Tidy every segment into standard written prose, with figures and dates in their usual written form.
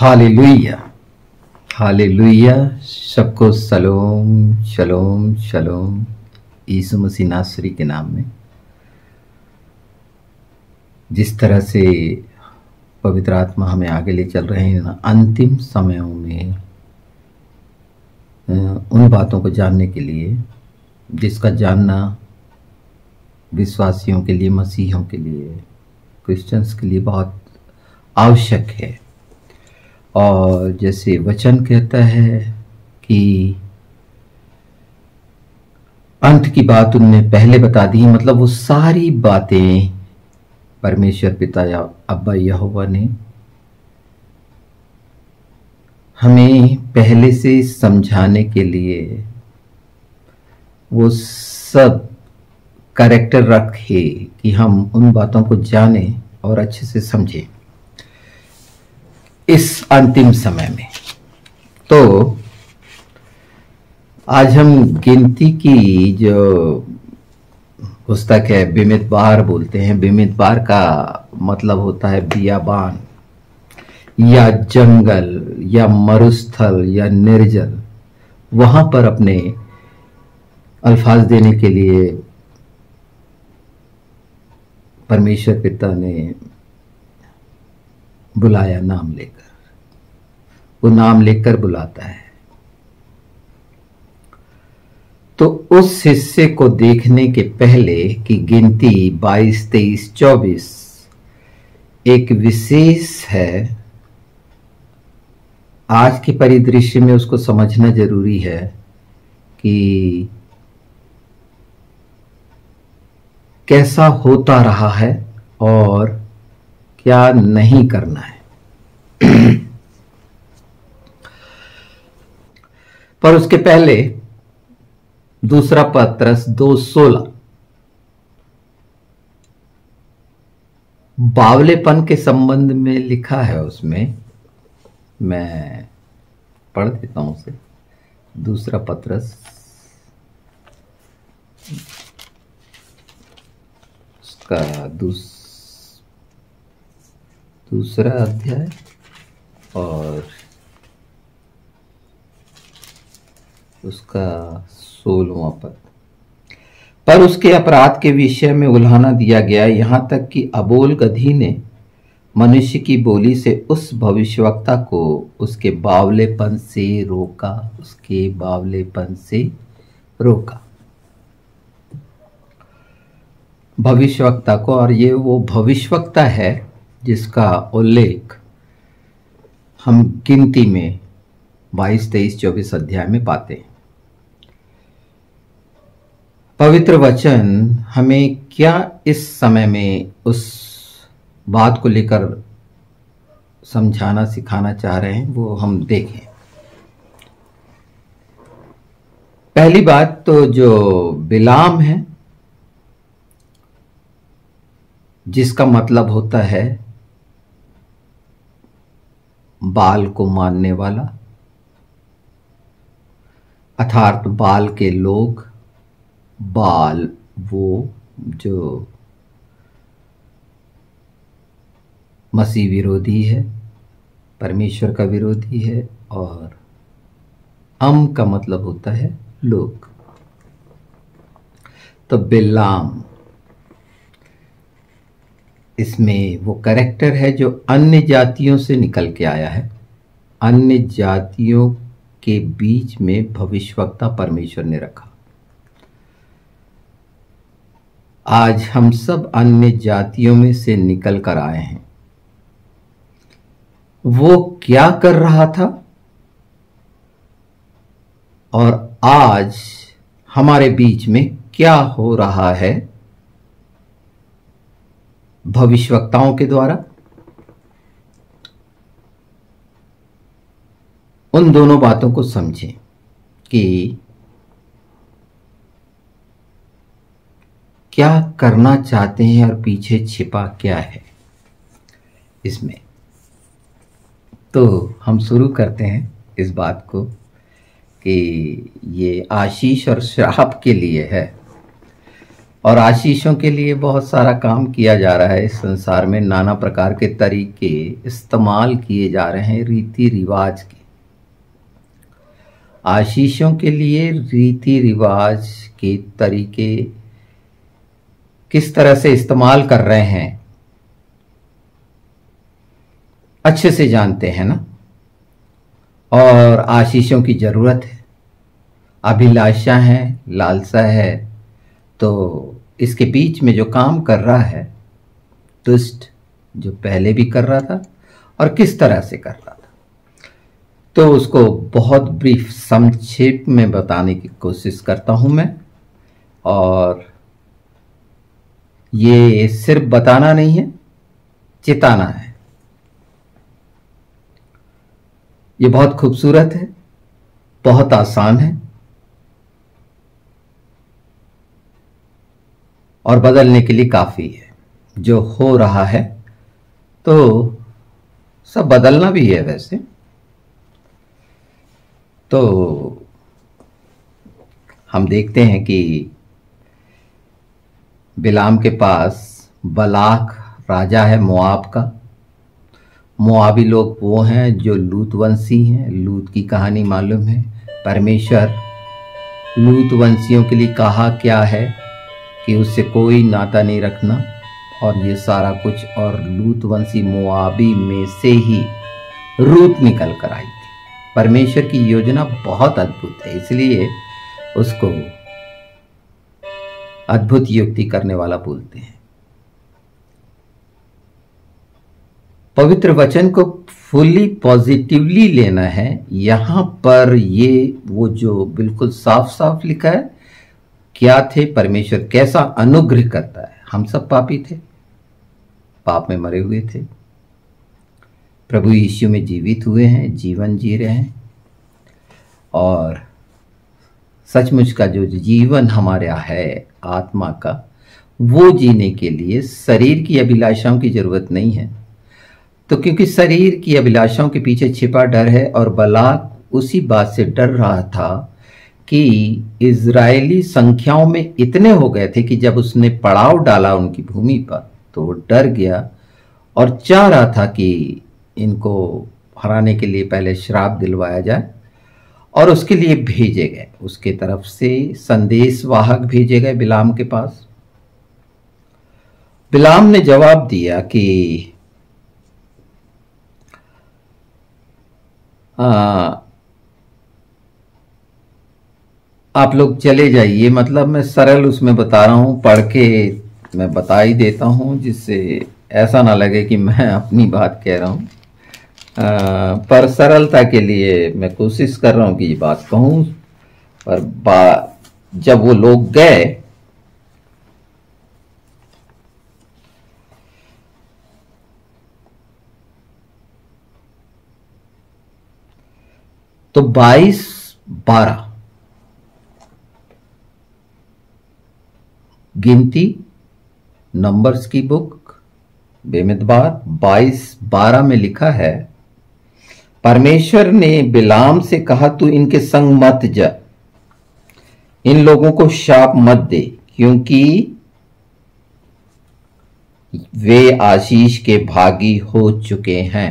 Hallelujah, hallelujah. सबको shalom shalom shalom यीशु मसीह नासरी के नाम में। जिस तरह से पवित्र आत्मा हमें आगे ले चल रहे हैं ना, अंतिम समयों में उन बातों को जानने के लिए जिसका जानना विश्वासियों के लिए, मसीहों के लिए, क्रिश्चियंस के लिए बहुत आवश्यक है। और जैसे वचन कहता है कि अंत की बात उनने पहले बता दी, मतलब वो सारी बातें परमेश्वर पिता या अब्बा यहोवा ने हमें पहले से समझाने के लिए वो सब कैरेक्टर रखे कि हम उन बातों को जानें और अच्छे से समझें इस अंतिम समय में। तो आज हम गिनती की जो पुस्तक है बिमितबार बोलते हैं। बिमितबार का मतलब होता है बियाबान या जंगल या मरुस्थल या निर्जल। वहां पर अपने अल्फाज देने के लिए परमेश्वर पिता ने बुलाया नाम लेकर। वो नाम लेकर बुलाता है। तो उस हिस्से को देखने के पहले कि गिनती 22, 23, 24 एक विशेष है, आज के परिदृश्य में उसको समझना जरूरी है कि कैसा होता रहा है और क्या नहीं करना है। पर उसके पहले दूसरा पत्रस 2:16 बावलेपन के संबंध में लिखा है। उसमें मैं पढ़ देता हूं उसे। दूसरा पत्रस उसका दूसरा अध्याय और उसका 16वां पद। पर उसके अपराध के विषय में उल्हाना दिया गया, यहां तक कि अबोल गधी ने मनुष्य की बोली से उस भविष्यवक्ता को उसके बावलेपन से रोका। उसके बावलेपन से रोका भविष्यवक्ता को। और ये वो भविष्यवक्ता है जिसका उल्लेख हम गिनती में 22, 23, 24 अध्याय में पाते हैं। पवित्र वचन हमें क्या इस समय में उस बात को लेकर समझाना सिखाना चाह रहे हैं, वो हम देखें। पहली बात तो जो बिलाम है, जिसका मतलब होता है बाल को मानने वाला, अर्थात बाल के लोग। बाल वो जो मसीह विरोधी है, परमेश्वर का विरोधी है। और अम का मतलब होता है लोग। तो बिलाम इसमें वो कैरेक्टर है जो अन्य जातियों से निकल के आया है। अन्य जातियों के बीच में भविष्यवक्ता परमेश्वर ने रखा। आज हम सब अन्य जातियों में से निकल कर आए हैं। वो क्या कर रहा था और आज हमारे बीच में क्या हो रहा है भविष्यवक्ताओं के द्वारा, उन दोनों बातों को समझें कि क्या करना चाहते हैं और पीछे छिपा क्या है इसमें। तो हम शुरू करते हैं इस बात को कि ये आशीष और श्राप के लिए है। और आशीषों के लिए बहुत सारा काम किया जा रहा है। इस संसार में नाना प्रकार के तरीके इस्तेमाल किए जा रहे हैं रीति रिवाज के। आशीषों के लिए रीति रिवाज के तरीके किस तरह से इस्तेमाल कर रहे हैं अच्छे से जानते हैं ना। और आशीषों की जरूरत है, अभिलाषा है, लालसा है। तो इसके बीच में जो काम कर रहा है दुष्ट, जो पहले भी कर रहा था और किस तरह से कर रहा था, तो उसको बहुत ब्रीफ संक्षेप में बताने की कोशिश करता हूं मैं। और ये सिर्फ बताना नहीं है, चिताना है। ये बहुत खूबसूरत है, बहुत आसान है और बदलने के लिए काफी है। जो हो रहा है तो सब बदलना भी है वैसे। तो हम देखते हैं कि बिलाम के पास बलाक राजा है मोआब का। मोआबी लोग वो हैं जो लूत वंशी हैं। लूत की कहानी मालूम है। परमेश्वर लूत वंशियों के लिए कहा क्या है कि उससे कोई नाता नहीं रखना और ये सारा कुछ। और लूत वंशी मोआबी में से ही रूत निकल कर आई थी। परमेश्वर की योजना बहुत अद्भुत है, इसलिए उसको अद्भुत युक्ति करने वाला बोलते हैं। पवित्र वचन को फुली पॉजिटिवली लेना है। यहां पर ये वो जो बिल्कुल साफ साफ लिखा है, क्या थे परमेश्वर, कैसा अनुग्रह करता है। हम सब पापी थे, पाप में मरे हुए थे, प्रभु यीशु में जीवित हुए हैं, जीवन जी रहे हैं। और सचमुच का जो जीवन हमारा है आत्मा का, वो जीने के लिए शरीर की अभिलाषाओं की जरूरत नहीं है। तो क्योंकि शरीर की अभिलाषाओं के पीछे छिपा डर है, और बलाक उसी बात से डर रहा था कि इजरायली संख्याओं में इतने हो गए थे कि जब उसने पड़ाव डाला उनकी भूमि पर तो वो डर गया और चाह रहा था कि इनको हराने के लिए पहले श्राप दिलवाया जाए। और उसके लिए भेजे गए, उसके तरफ से संदेशवाहक भेजे गए बिलाम के पास। बिलाम ने जवाब दिया कि आप लोग चले जाइए। मतलब मैं सरल उसमें बता रहा हूं, पढ़ के मैं बता ही देता हूं जिससे ऐसा ना लगे कि मैं अपनी बात कह रहा हूं। पर सरलता के लिए मैं कोशिश कर रहा हूं कि ये बात कहूं। पर जब वो लोग गए तो 22-12 गिनती, नंबर्स की बुक बेमितबार 22-12 में लिखा है, परमेश्वर ने बिलाम से कहा तू इनके संग मत जा, इन लोगों को शाप मत दे, क्योंकि वे आशीष के भागी हो चुके हैं।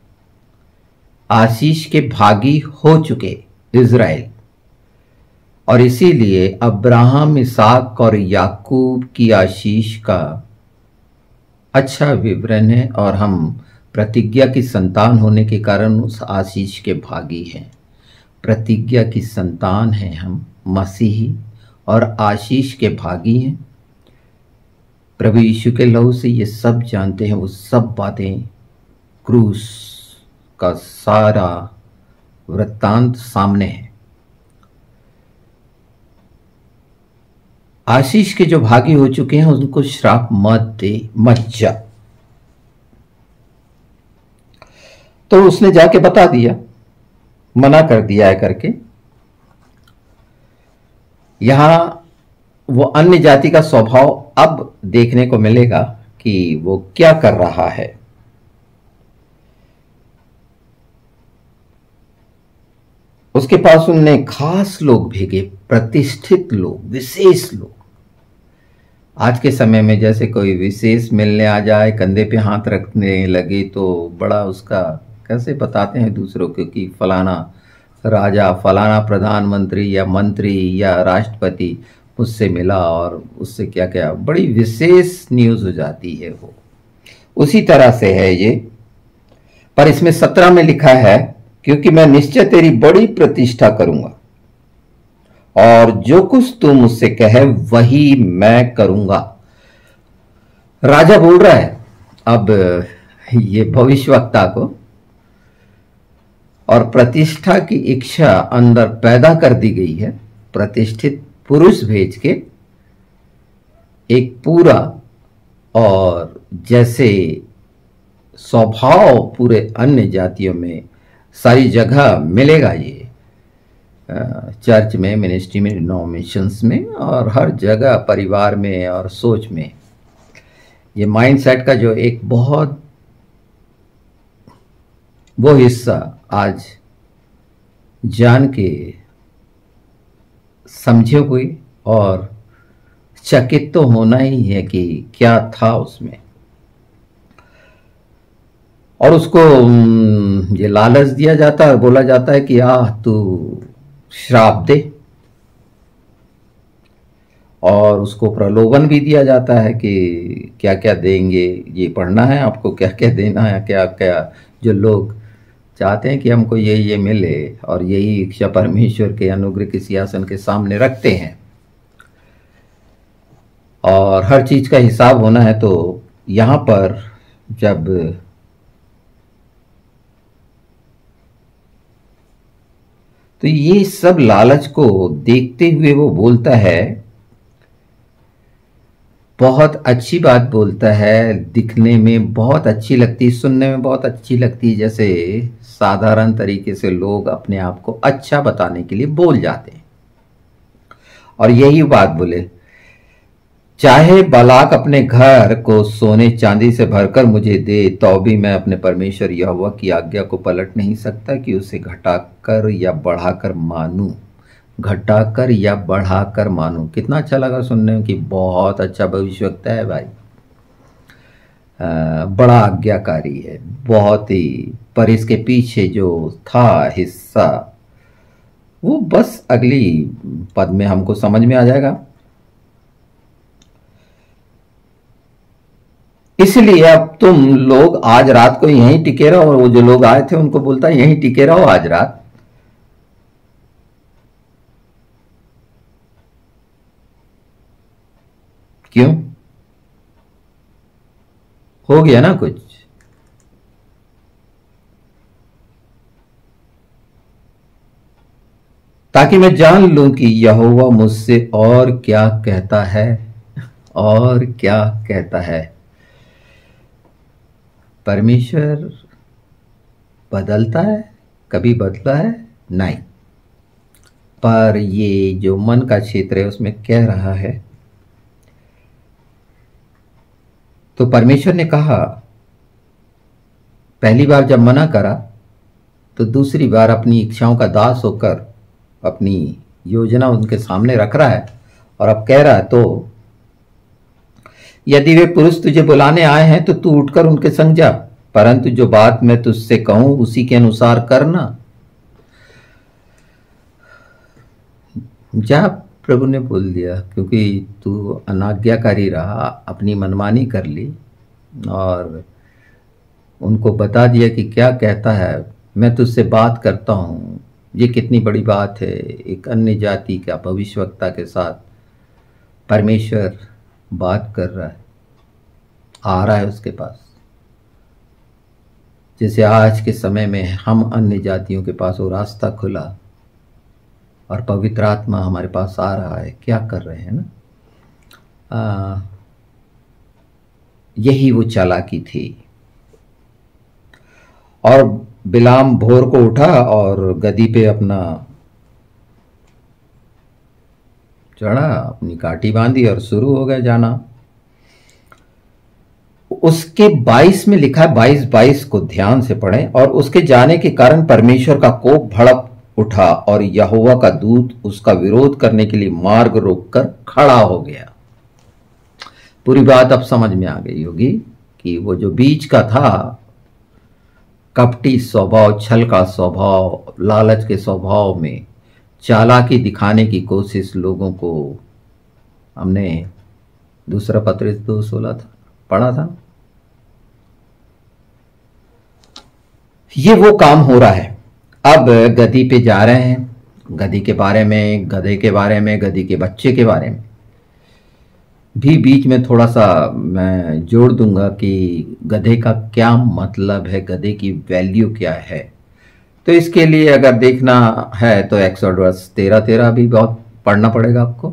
आशीष के भागी हो चुके इज़राइल। और इसीलिए अब्राहम, इसहाक और याकूब की आशीष का अच्छा विवरण है, और हम प्रतिज्ञा की संतान होने के कारण उस आशीष के भागी हैं। प्रतिज्ञा की संतान हैं हम मसीही, और आशीष के भागी हैं। प्रभु यीशु के लहू से ये सब जानते हैं, वो सब बातें, क्रूस का सारा वृत्तांत सामने है। आशीष के जो भागी हो चुके हैं उनको श्राप मत दे, मत जा। तो उसने जाके बता दिया, मना कर दिया है करके। यहां वो अन्य जाति का स्वभाव अब देखने को मिलेगा कि वो क्या कर रहा है। उसके पास उनने खास लोग भेजे, प्रतिष्ठित लोग, विशेष लोग, आज के समय में जैसे कोई विशेष मिलने आ जाए, कंधे पे हाथ रखने लगे तो बड़ा उसका कैसे बताते हैं दूसरों को कि फलाना राजा, फलाना प्रधानमंत्री या मंत्री या राष्ट्रपति मुझसे मिला और उससे क्या क्या बड़ी विशेष न्यूज़ हो जाती है। वो उसी तरह से है ये। पर इसमें 17 में लिखा है, क्योंकि मैं निश्चय तेरी बड़ी प्रतिष्ठा करूंगा और जो कुछ तू मुझसे कहे वही मैं करूंगा। राजा बोल रहा है अब ये भविष्यवक्ता को, और प्रतिष्ठा की इच्छा अंदर पैदा कर दी गई है। प्रतिष्ठित पुरुष भेज के एक पूरा, और जैसे स्वभाव पूरे अन्य जातियों में सारी जगह मिलेगा ये, चर्च में, मिनिस्ट्री में, डिनोमिनेशंस में और हर जगह, परिवार में और सोच में, ये माइंडसेट का जो एक बहुत वो हिस्सा आज जान के समझे हुए और चकित तो होना ही है कि क्या था उसमें। और उसको ये लालच दिया जाता है, बोला जाता है कि तू श्राप दे, और उसको प्रलोभन भी दिया जाता है कि क्या क्या देंगे, ये पढ़ना है आपको, क्या क्या देना है, क्या क्या, जो लोग चाहते हैं कि हमको ये मिले और यही इच्छा परमेश्वर के अनुग्रह के सिंहासन के सामने रखते हैं, और हर चीज का हिसाब होना है। तो यहां पर जब तो ये सब लालच को देखते हुए वो बोलता है, बहुत अच्छी बात बोलता है, दिखने में बहुत अच्छी लगती, सुनने में बहुत अच्छी लगती, जैसे साधारण तरीके से लोग अपने आप को अच्छा बताने के लिए बोल जाते हैं। और यही बात बोले, चाहे बालाक अपने घर को सोने चांदी से भरकर मुझे दे तो भी मैं अपने परमेश्वर यहोवा की आज्ञा को पलट नहीं सकता कि उसे घटाकर या बढ़ाकर मानूं। घटाकर या बढ़ाकर मानूं, कितना अच्छा लगा सुनने में कि बहुत अच्छा भविष्यवक्ता है भाई, बड़ा आज्ञाकारी है, बहुत ही। पर इसके पीछे जो था हिस्सा वो बस अगली पद में हमको समझ में आ जाएगा। इसलिए अब तुम लोग आज रात को यहीं टिके रहो, और वो जो लोग आए थे उनको बोलता है यहीं टिके रहो आज रात। क्यों? हो गया ना कुछ? ताकि मैं जान लूं कि यहोवा मुझसे और क्या कहता है, और क्या कहता है। परमेश्वर बदलता है? कभी बदला है? नहीं। पर ये जो मन का क्षेत्र है उसमें कह रहा है, तो परमेश्वर ने कहा, पहली बार जब मना करा तो दूसरी बार अपनी इच्छाओं का दास होकर अपनी योजना उनके सामने रख रहा है, और अब कह रहा है, तो यदि वे पुरुष तुझे बुलाने आए हैं तो तू उठकर उनके संग जा, परंतु जो बात मैं तुझसे कहूं उसी के अनुसार करना। जा, प्रभु ने बोल दिया, क्योंकि तू अनाज्ञाकारी रहा, अपनी मनमानी कर ली और उनको बता दिया कि क्या कहता है, मैं तुझसे बात करता हूं। ये कितनी बड़ी बात है, एक अन्य जाति का भविष्यवक्ता के साथ परमेश्वर बात कर रहा है, आ रहा है उसके पास। जैसे आज के समय में हम अन्य जातियों के पास वो रास्ता खुला और पवित्र आत्मा हमारे पास आ रहा है, क्या कर रहे हैं ना। यही वो चालाकी थी। और बिलाम भोर को उठा और गदी पे अपना चढ़ा, अपनी काठी बांधी और शुरू हो गया जाना। उसके 22 में लिखा है, 22 को ध्यान से पढ़ें। और उसके जाने के कारण परमेश्वर का कोप भड़क उठा और यहोवा का दूत उसका विरोध करने के लिए मार्ग रोककर खड़ा हो गया। पूरी बात अब समझ में आ गई होगी कि वो जो बीच का था, कपटी स्वभाव, छल का स्वभाव, लालच के स्वभाव में चालाकी दिखाने की कोशिश लोगों को, हमने दूसरा पत्र 2:16 था पढ़ा था। ये वो काम हो रहा है। अब गधी पे जा रहे हैं, गधी के बारे में, गधे के बारे में, गधी के बच्चे के बारे में भी बीच में थोड़ा सा मैं जोड़ दूंगा कि गधे का क्या मतलब है, गधे की वैल्यू क्या है। तो इसके लिए अगर देखना है तो एक्सोडस 13:13 भी बहुत पढ़ना पड़ेगा आपको,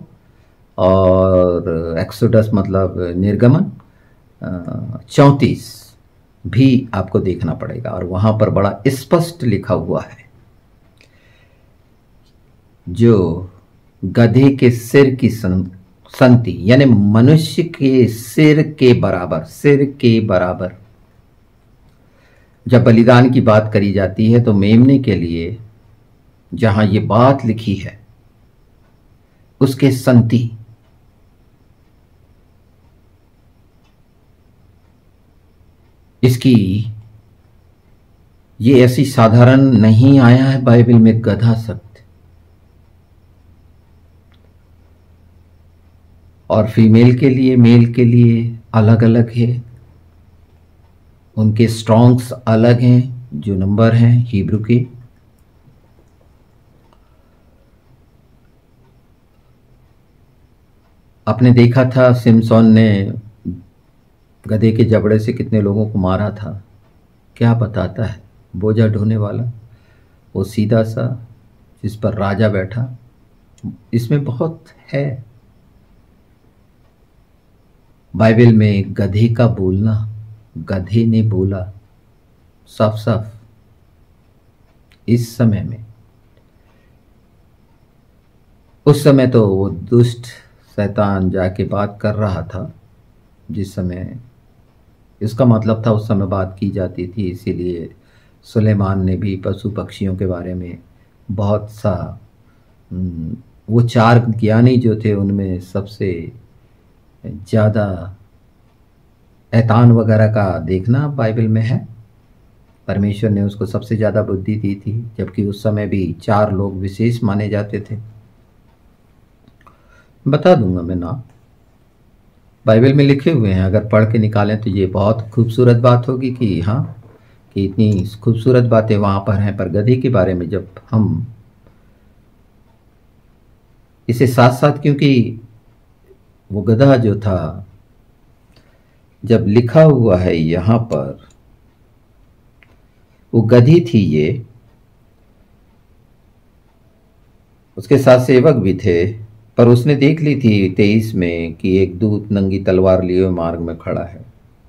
और एक्सोडस मतलब निर्गमन 34 भी आपको देखना पड़ेगा, और वहां पर बड़ा स्पष्ट लिखा हुआ है, जो गधे के सिर की संति, यानी मनुष्य के सिर के बराबर जब बलिदान की बात करी जाती है तो मेमने के लिए जहां ये बात लिखी है उसके संति, इसकी ये ऐसी साधारण नहीं आया है बाइबल में गधा शब्द, और फीमेल के लिए मेल के लिए अलग अलग है, उनके स्ट्रॉन्ग्स अलग हैं जो नंबर हैं हिब्रू के। आपने देखा था सिमसोन ने गधे के जबड़े से कितने लोगों को मारा था, क्या बताता है, बोझा ढोने वाला वो सीधा सा जिस पर राजा बैठा, इसमें बहुत है बाइबल में गधे का बोलना। गधे ने बोला साफ साफ इस समय में, उस समय तो वो दुष्ट शैतान जाके बात कर रहा था, जिस समय इसका मतलब था उस समय बात की जाती थी, इसीलिए सुलेमान ने भी पशु पक्षियों के बारे में बहुत सा, वो 4 ज्ञानी जो थे उनमें सबसे ज़्यादा ऐतान वगैरह का देखना बाइबल में है, परमेश्वर ने उसको सबसे ज़्यादा बुद्धि दी थी, जबकि उस समय भी 4 लोग विशेष माने जाते थे। बता दूंगा मैं नाम, बाइबल में लिखे हुए हैं, अगर पढ़ के निकालें तो ये बहुत खूबसूरत बात होगी कि हाँ, कि इतनी खूबसूरत बातें वहाँ पर हैं। पर गधे के बारे में जब हम इसे साथ साथ, क्योंकि वो गधा जो था, जब लिखा हुआ है यहाँ पर, वो गधी थी ये, उसके साथ सेवक भी थे, पर उसने देख ली थी 23 में कि एक दूत नंगी तलवार लिए हुए मार्ग में खड़ा है।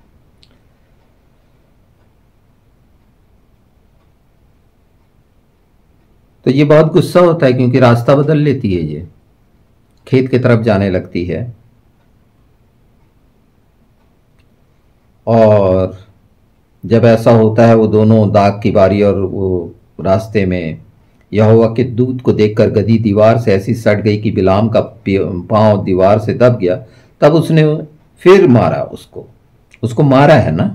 तो ये बहुत गुस्सा होता है, क्योंकि रास्ता बदल लेती है, ये खेत की तरफ जाने लगती है, और जब ऐसा होता है वो दोनों दाग की बारी, और वो रास्ते में यहोवा के दूत को देखकर गधी दीवार से ऐसी सट गई कि बिलाम का पांव दीवार से दब गया। तब उसने फिर मारा, उसको मारा है ना।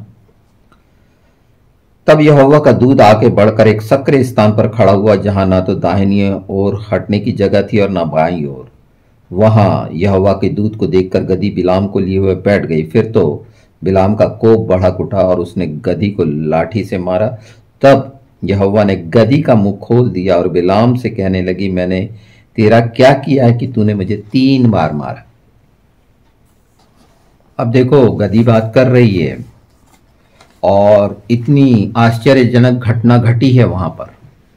तब यहोवा का दूत आके बढ़कर एक सक्रिय स्थान पर खड़ा हुआ, जहां ना तो दाहिनी ओर हटने की जगह थी और ना बाईं ओर। वहां यहोवा के दूत को देखकर गधी बिलाम को लिए हुए बैठ गई। फिर तो बिलाम का कोप भड़क उठा और उसने गधी को लाठी से मारा। तब यहोवा ने गधी का मुंह खोल दिया और बिलाम से कहने लगी, मैंने तेरा क्या किया है कि तूने मुझे 3 बार मारा। अब देखो गधी बात कर रही है, और इतनी आश्चर्यजनक घटना घटी है वहां पर,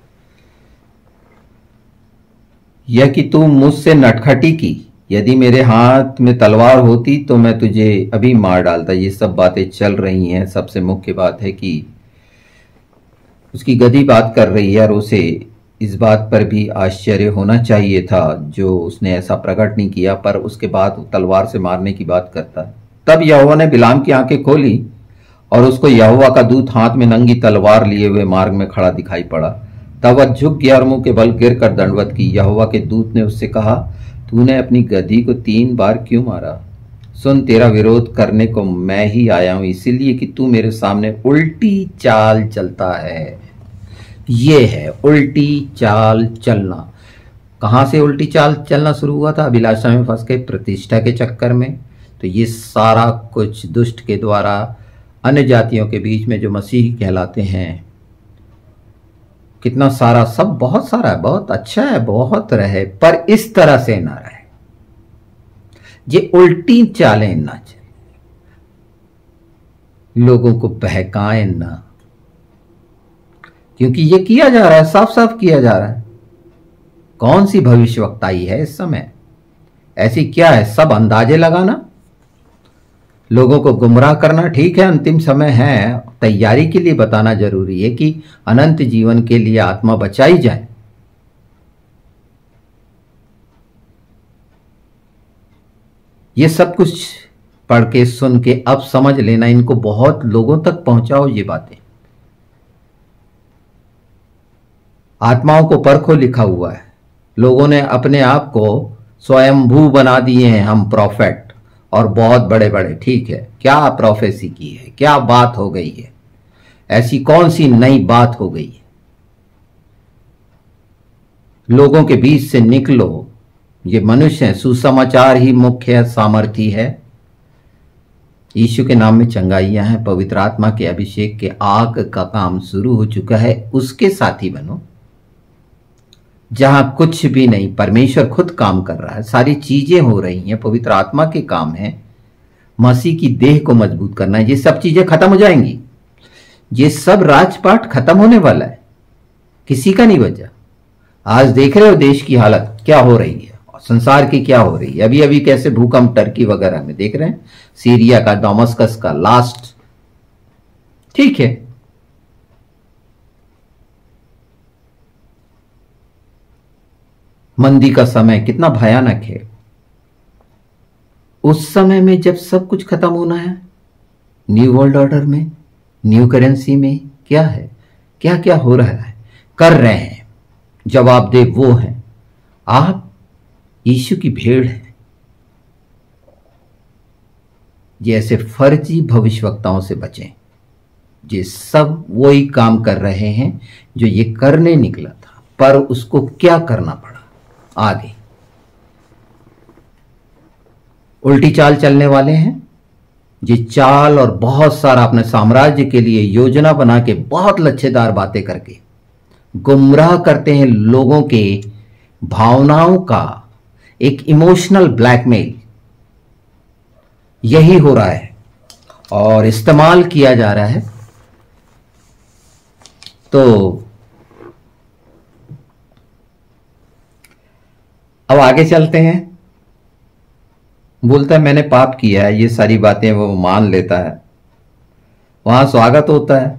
यह कि तू मुझसे नटखटी की, यदि मेरे हाथ में तलवार होती तो मैं तुझे अभी मार डालता। ये सब बातें चल रही हैं। सबसे मुख्य बात है कि उसकी गधी बात कर रही है, और उसे इस बात पर भी आश्चर्य होना चाहिए था जो उसने ऐसा प्रकट नहीं किया, पर उसके बाद तलवार से मारने की बात करता है। तब यहोवा ने बिलाम की आंखें खोली और उसको यहोवा का दूत हाथ में नंगी तलवार लिए हुए मार्ग में खड़ा दिखाई पड़ा। तब वह झुक गया और मुंह के बल गिर कर दंडवत की। यहोवा के दूत ने उससे कहा, तूने अपनी गधी को 3 बार क्यों मारा? सुन, तेरा विरोध करने को मैं ही आया हूं, इसीलिए कि तू मेरे सामने उल्टी चाल चलता है। ये है उल्टी चाल चलना। कहां से उल्टी चाल चलना शुरू हुआ था? अभिलाषा में फंस के, प्रतिष्ठा के चक्कर में। तो ये सारा कुछ दुष्ट के द्वारा अन्य जातियों के बीच में जो मसीह कहलाते हैं, कितना सारा, सब बहुत सारा है, बहुत अच्छा है, बहुत रहे, पर इस तरह से ना रहे। ये उल्टी चालें ना चले, लोगों को बहकाएं ना, क्योंकि ये किया जा रहा है, साफ साफ किया जा रहा है। कौन सी भविष्यवक्ताई है इस समय? ऐसी क्या है? सब अंदाजे लगाना, लोगों को गुमराह करना। ठीक है, अंतिम समय है, तैयारी के लिए बताना जरूरी है कि अनंत जीवन के लिए आत्मा बचाई जाए। ये सब कुछ पढ़ के सुन के अब समझ लेना, इनको बहुत लोगों तक पहुंचाओ ये बातें। आत्माओं को परखो लिखा हुआ है। लोगों ने अपने आप को स्वयंभू बना दिए हैं, हम प्रॉफेट और बहुत बड़े बड़े। ठीक है, क्या प्रोफेसी की है, क्या बात हो गई है, ऐसी कौन सी नई बात हो गई है? लोगों के बीच से निकलो, ये मनुष्य है, सुसमाचार ही मुख्य सामर्थ्य है। यीशु के नाम में चंगाइयां हैं, पवित्र आत्मा के अभिषेक के आग का काम शुरू हो चुका है, उसके साथी बनो। जहां कुछ भी नहीं, परमेश्वर खुद काम कर रहा है, सारी चीजें हो रही हैं, पवित्र आत्मा के काम है। मसीह की देह को मजबूत करना है। ये सब चीजें खत्म हो जाएंगी, ये सब राजपाट खत्म होने वाला है, किसी का नहीं बचा। आज देख रहे हो देश की हालत क्या हो रही है, संसार की क्या हो रही है। अभी अभी कैसे भूकंप टर्की वगैरह में देख रहे हैं, सीरिया का, दमास्कस का लास्ट। ठीक है, मंदी का समय कितना भयानक है। उस समय में जब सब कुछ खत्म होना है, न्यू वर्ल्ड ऑर्डर में, न्यू करेंसी में क्या है, क्या क्या हो रहा है, कर रहे हैं, जवाबदेह वो हैं। आप यीशु की भेड़ है। ये ऐसे फर्जी भविष्यवक्ताओं से बचें। ये सब वही काम कर रहे हैं जो ये करने निकला था, पर उसको क्या करना पड़ा आगे। उल्टी चाल चलने वाले हैं। ये चाल और बहुत सारा अपने साम्राज्य के लिए योजना बना के, बहुत लच्छेदार बातें करके गुमराह करते हैं लोगों के भावनाओं का, एक इमोशनल ब्लैकमेल यही हो रहा है और इस्तेमाल किया जा रहा है। तो अब आगे चलते हैं। बोलता है मैंने पाप किया है, ये सारी बातें वो मान लेता है। वहां स्वागत होता है।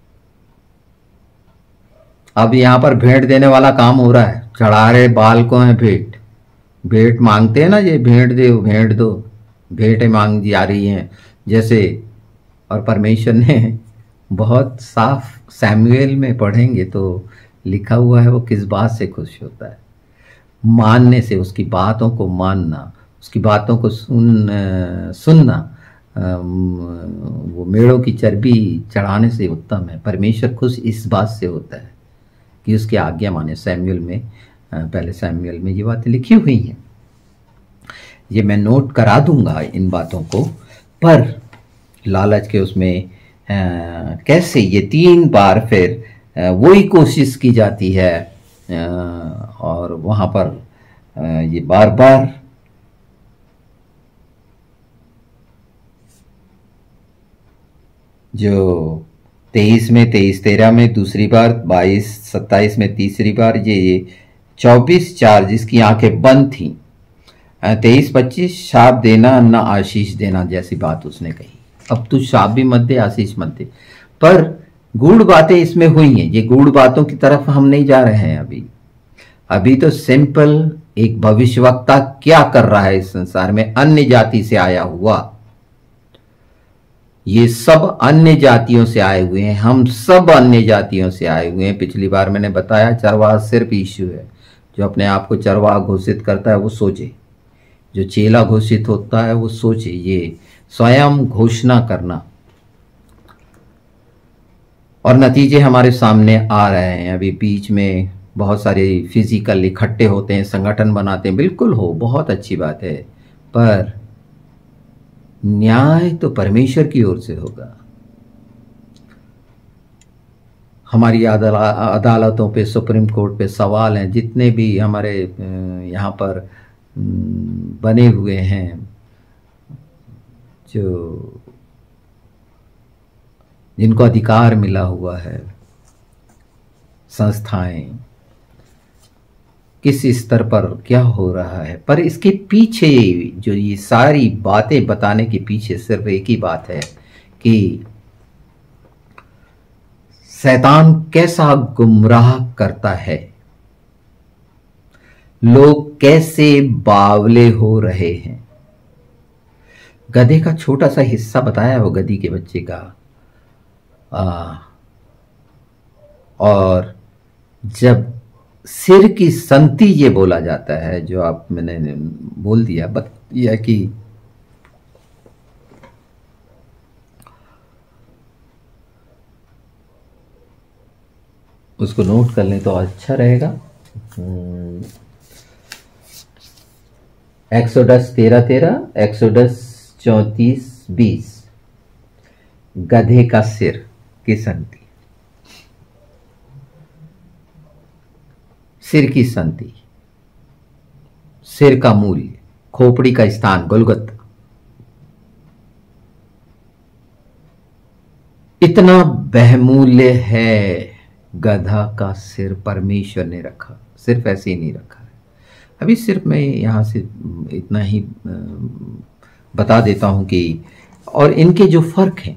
अब यहां पर भेंट देने वाला काम हो रहा है। चढ़ा रहे बाल को है भेंट, भेंट मांगते हैं ना, ये भेंट दो भेंट दो, भेंटें मांग जा रही हैं जैसे। और परमेश्वर ने बहुत साफ, सैमुएल में पढ़ेंगे तो लिखा हुआ है वो किस बात से खुश होता है। मानने से, उसकी बातों को मानना, उसकी बातों को सुनना वो मेढ़ों की चर्बी चढ़ाने से उत्तम है। परमेश्वर खुश इस बात से होता है कि उसकी आज्ञा माने। सैमुएल में, पहले सैमुएल में ये बातें लिखी हुई हैं। ये मैं नोट करा दूंगा इन बातों को, पर लालच के उसमें कैसे ये 3 बार फिर वही कोशिश की जाती है और वहाँ पर ये बार बार जो 23 में, 23-13 में दूसरी बार, 22-27 में तीसरी बार, ये 24-4 जिसकी आंखें बंद थी, 23-25 शाप देना न आशीष देना जैसी बात उसने कही। अब तू शाप भी मत दे, आशीष मत दे। पर गूढ़ बातें इसमें हुई हैं। ये गूढ़ बातों की तरफ हम नहीं जा रहे हैं अभी तो सिंपल एक भविष्यवक्ता क्या कर रहा है इस संसार में, अन्य जाति से आया हुआ। ये सब अन्य जातियों से आए हुए हैं, हम सब अन्य जातियों से आए हुए हैं। पिछली बार मैंने बताया चरवाहा सिर्फ यीशु है। जो अपने आप को चरवाहा घोषित करता है वो सोचे जो चेला घोषित होता है वो सोचे, ये स्वयं घोषणा करना, और नतीजे हमारे सामने आ रहे हैं। अभी बीच में बहुत सारे फिजिकल इकट्ठे होते हैं, संगठन बनाते हैं, बिल्कुल हो, बहुत अच्छी बात है, पर न्याय तो परमेश्वर की ओर से होगा। हमारी अदालतों पे, सुप्रीम कोर्ट पे सवाल हैं, जितने भी हमारे यहाँ पर बने हुए हैं, जो जिनको अधिकार मिला हुआ है, संस्थाएं, किस स्तर पर क्या हो रहा है, पर इसके पीछे जो ये सारी बातें बताने के पीछे सिर्फ एक ही बात है कि शैतान कैसा गुमराह करता है, लोग कैसे बावले हो रहे हैं। गधे का छोटा सा हिस्सा बताया वो गधी के बच्चे का, और जब सिर की संति ये बोला जाता है, जो आप मैंने बोल दिया कि उसको नोट कर लें तो अच्छा रहेगा। एक्सोडस 13:13, एक्सोडस 34:20, गधे का सिर की संति, सिर की संति, सिर का मूल्य, खोपड़ी का स्थान गोलगत्ता, इतना बहुमूल्य है गधा का सिर परमेश्वर ने रखा, सिर्फ ऐसे ही नहीं रखा है। अभी सिर्फ मैं यहाँ से इतना ही बता देता हूँ कि और इनके जो फर्क हैं,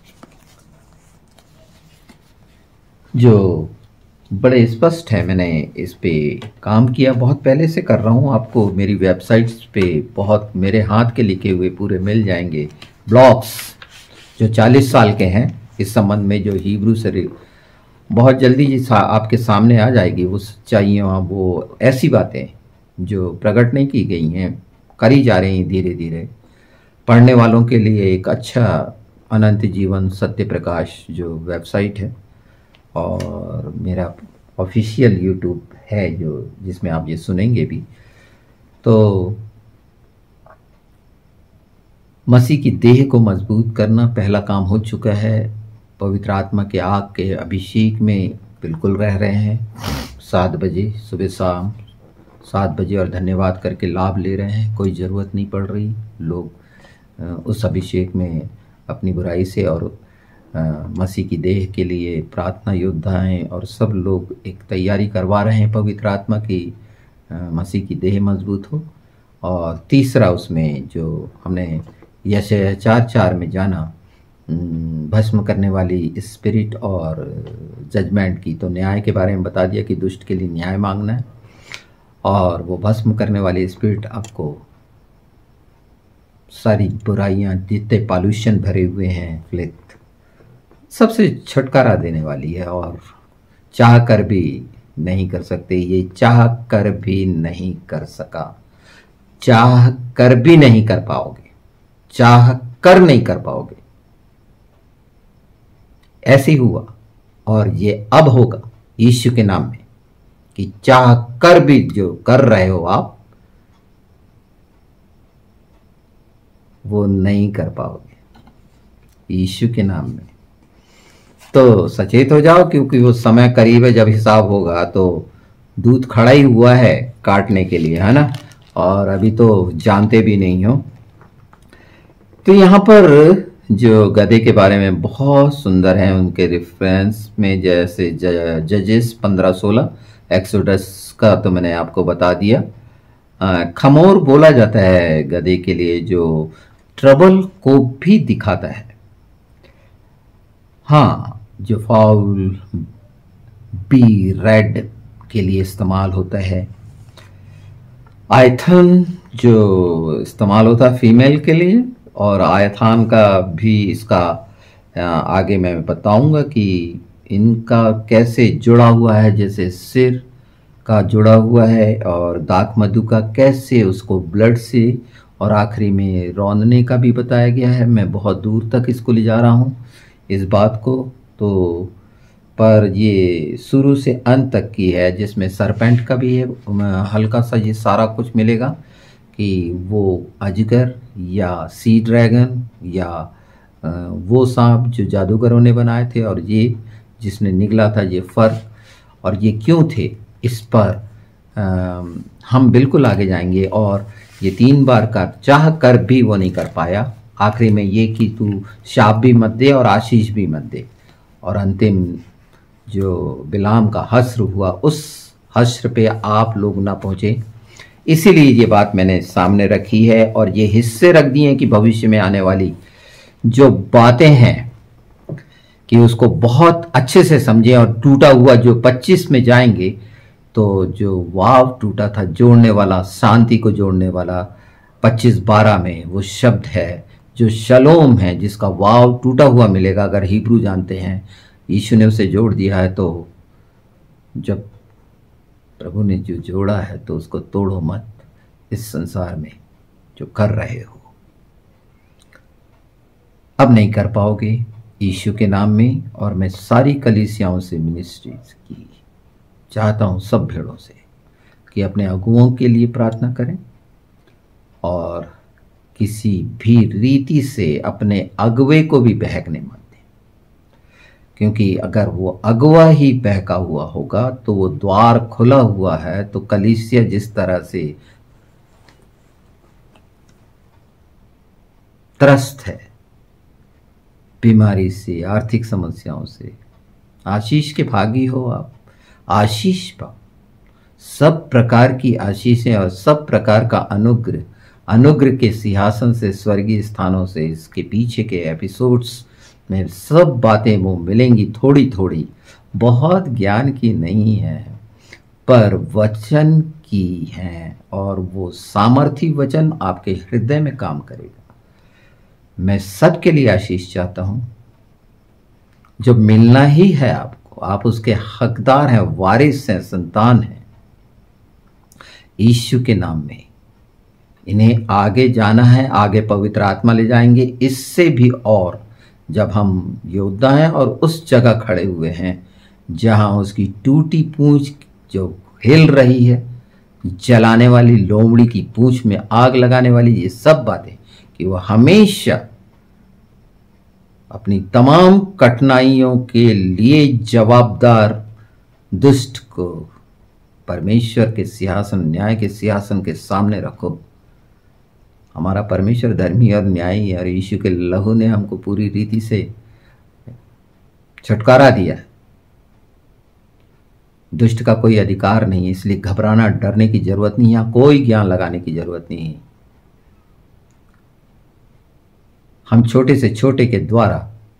जो बड़े स्पष्ट है, मैंने इस पे काम किया, बहुत पहले से कर रहा हूँ। आपको मेरी वेबसाइट्स पे बहुत मेरे हाथ के लिखे हुए पूरे मिल जाएंगे ब्लॉग्स, जो 40 साल के हैं इस संबंध में, जो हिब्रू से बहुत जल्दी आपके सामने आ जाएगी। वो सच्चाइयाँ, वो ऐसी बातें जो प्रकट नहीं की गई हैं, करी जा रही हैं धीरे धीरे, पढ़ने वालों के लिए एक अच्छा अनंत जीवन सत्य प्रकाश जो वेबसाइट है, और मेरा ऑफिशियल यूट्यूब है जो जिसमें आप ये सुनेंगे भी। तो मसीह की देह को मजबूत करना पहला काम हो चुका है। पवित्र आत्मा के आग के अभिषेक में बिल्कुल रह रहे हैं। 7 बजे सुबह शाम 7 बजे और धन्यवाद करके लाभ ले रहे हैं। कोई ज़रूरत नहीं पड़ रही, लोग उस अभिषेक में अपनी बुराई से और मसीह की देह के लिए प्रार्थना योद्धाएं और सब लोग एक तैयारी करवा रहे हैं पवित्र आत्मा की, मसीह की देह मजबूत हो। और तीसरा उसमें जो हमने यशायाह 4:4 में जाना, भस्म करने वाली स्पिरिट और जजमेंट की, तो न्याय के बारे में बता दिया कि दुष्ट के लिए न्याय मांगना है, और वो भस्म करने वाली स्पिरिट आपको सारी बुराइयां, जितने पॉल्यूशन भरे हुए हैं, फ्लिथ, सबसे छुटकारा देने वाली है। और चाह कर भी नहीं कर सकते, ये चाह कर भी नहीं कर सका, चाह कर भी नहीं कर पाओगे, चाह कर नहीं कर पाओगे। ऐसे ही हुआ और ये अब होगा यीशु के नाम में, कि चाह कर भी जो कर रहे हो आप, वो नहीं कर पाओगे यीशु के नाम में। तो सचेत हो जाओ, क्योंकि वो समय करीब है जब हिसाब होगा। तो दूध खड़ा ही हुआ है काटने के लिए, है ना, और अभी तो जानते भी नहीं हो। तो यहाँ पर जो गधे के बारे में बहुत सुंदर है, उनके रेफरेंस में जैसे जजेस 15:16, एक्सोडस का तो मैंने आपको बता दिया। खमोर बोला जाता है गधे के लिए, जो ट्रबल को भी दिखाता है। हाँ, जो फाउल बी रेड के लिए इस्तेमाल होता है। आयथन जो इस्तेमाल होता है फीमेल के लिए, और आयथान का भी इसका आगे मैं बताऊंगा कि इनका कैसे जुड़ा हुआ है, जैसे सिर का जुड़ा हुआ है और दाक मधु का कैसे उसको ब्लड से और आखिरी में रौंदने का भी बताया गया है। मैं बहुत दूर तक इसको ले जा रहा हूँ इस बात को, तो पर ये शुरू से अंत तक की है, जिसमें सरपेंट का भी है, हल्का सा ये सारा कुछ मिलेगा कि वो अजगर या सी ड्रैगन या वो सांप जो जादूगरों ने बनाए थे, और ये जिसने निगला था, ये फर्क और ये क्यों थे, इस पर हम बिल्कुल आगे जाएंगे। और ये 3 बार कर चाह कर भी वो नहीं कर पाया, आखिरी में ये कि तू शाप भी मत दे और आशीष भी मत दे, और अंतिम जो बिलाम का हश्र हुआ, उस हश्र पे आप लोग ना पहुँचे। इसीलिए ये बात मैंने सामने रखी है और ये हिस्से रख दिए हैं कि भविष्य में आने वाली जो बातें हैं कि उसको बहुत अच्छे से समझें। और टूटा हुआ जो 25 में जाएंगे तो जो वाव टूटा था जोड़ने वाला, शांति को जोड़ने वाला, 25-12 में वो शब्द है जो शलोम है, जिसका वाव टूटा हुआ मिलेगा। अगर हिब्रू जानते हैं, यीशु ने उसे जोड़ दिया है, तो जब प्रभु ने जो जोड़ा है तो उसको तोड़ो मत इस संसार में जो कर रहे हो। अब नहीं कर पाओगे यीशु के नाम में। और मैं सारी कलीसियाओं से मिनिस्ट्रीज की चाहता हूँ, सब भेड़ों से, कि अपने अगुओं के लिए प्रार्थना करें और किसी भी रीति से अपने अगुवे को भी बहकने मत दें, क्योंकि अगर वो अगुवा ही बहका हुआ होगा तो वो द्वार खुला हुआ है, तो कलीसिया जिस तरह से त्रस्त है बीमारी से, आर्थिक समस्याओं से, आशीष के भागी हो आप, आशीष पाओ, सब प्रकार की आशीषें और सब प्रकार का अनुग्रह के सिंहासन से, स्वर्गीय स्थानों से, इसके पीछे के एपिसोड्स में सब बातें वो मिलेंगी थोड़ी थोड़ी, बहुत ज्ञान की नहीं है पर वचन की है, और वो सामर्थी वचन आपके हृदय में काम करेगा। मैं सबके लिए आशीष चाहता हूं, जो मिलना ही है आपको, आप उसके हकदार हैं, वारिस हैं, संतान हैं। यीशु के नाम में इन्हें आगे जाना है, आगे पवित्र आत्मा ले जाएंगे। इससे भी और जब हम योद्धा हैं और उस जगह खड़े हुए हैं जहां उसकी टूटी पूंछ जो हिल रही है, जलाने वाली लोमड़ी की पूंछ में आग लगाने वाली, ये सब बातें कि वह हमेशा अपनी तमाम कठिनाइयों के लिए जवाबदार दुष्ट को परमेश्वर के सिंहासन, न्याय के सिंहासन के सामने रखो। हमारा परमेश्वर धर्मी और न्यायी है और यीशु के लहू ने हमको पूरी रीति से छुटकारा दिया है। दुष्ट का कोई अधिकार नहीं है, इसलिए घबराना, डरने की जरूरत नहीं, यहां कोई ज्ञान लगाने की जरूरत नहीं है। हम छोटे से छोटे के द्वारा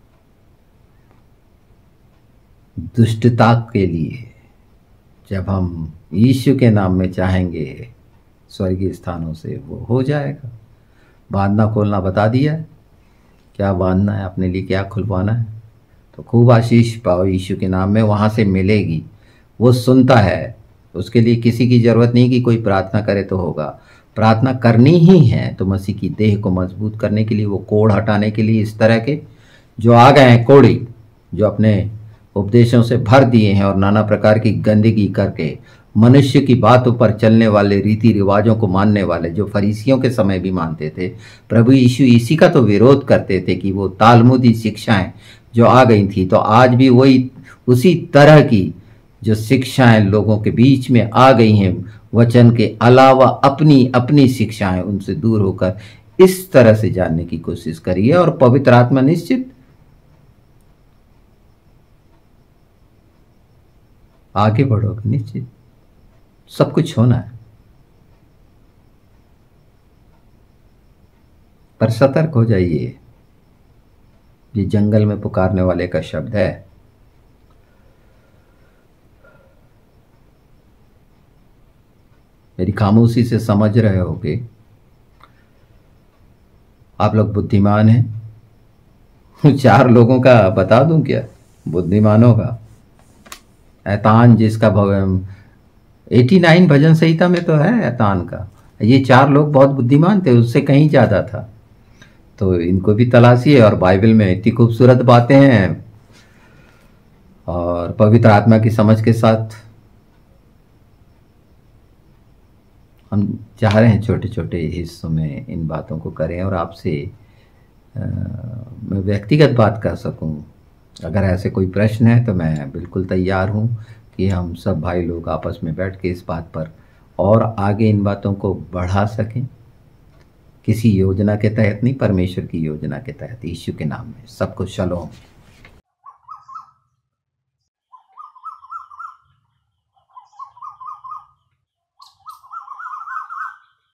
दुष्टता के लिए जब हम यीशु के नाम में चाहेंगे स्वर्गीय स्थानों से, वो हो जाएगा। बांधना खोलना बता दिया, क्या बांधना है अपने लिए, क्या खुलवाना है, तो खूब आशीष पाओ यीशु के नाम में, वहां से मिलेगी। वो सुनता है, उसके लिए किसी की जरूरत नहीं कि कोई प्रार्थना करे तो होगा, प्रार्थना करनी ही है तो मसीह की देह को मजबूत करने के लिए, वो कोड़ हटाने के लिए, इस तरह के जो आ गए हैं कोड़ी, जो अपने उपदेशों से भर दिए हैं और नाना प्रकार की गंदगी करके मनुष्य की बातों पर चलने वाले, रीति रिवाजों को मानने वाले, जो फरीसियों के समय भी मानते थे। प्रभु यीशु इसी का तो विरोध करते थे कि वो तालमुदी शिक्षाएं जो आ गई थी, तो आज भी वही उसी तरह की जो शिक्षाएं लोगों के बीच में आ गई हैं, वचन के अलावा अपनी अपनी शिक्षाएं, उनसे दूर होकर इस तरह से जानने की कोशिश करिए और पवित्र आत्मा निश्चित आगे बढ़ोगे, निश्चित सब कुछ होना है। पर सतर्क हो जाइए, ये जंगल में पुकारने वाले का शब्द है। मेरी खामोशी से समझ रहे होगे, आप लोग बुद्धिमान हैं। 4 लोगों का बता दूं क्या बुद्धिमानों का? ऐतान जिसका 89 भजन संहिता में तो है तान का। ये 4 लोग बहुत बुद्धिमान थे, उससे कहीं ज़्यादा था। तो इनको भी तलाशिए, और बाइबल में इतनी खूबसूरत बातें हैं, और पवित्र आत्मा की समझ के साथ हम चाह रहे हैं छोटे छोटे हिस्सों में इन बातों को करें, और आपसे मैं व्यक्तिगत बात कर सकूं। अगर ऐसे कोई प्रश्न है तो मैं बिल्कुल तैयार हूं कि हम सब भाई लोग आपस में बैठ के इस बात पर और आगे इन बातों को बढ़ा सकें, किसी योजना के तहत नहीं, परमेश्वर की योजना के तहत। यीशु के नाम में सबको शलोम।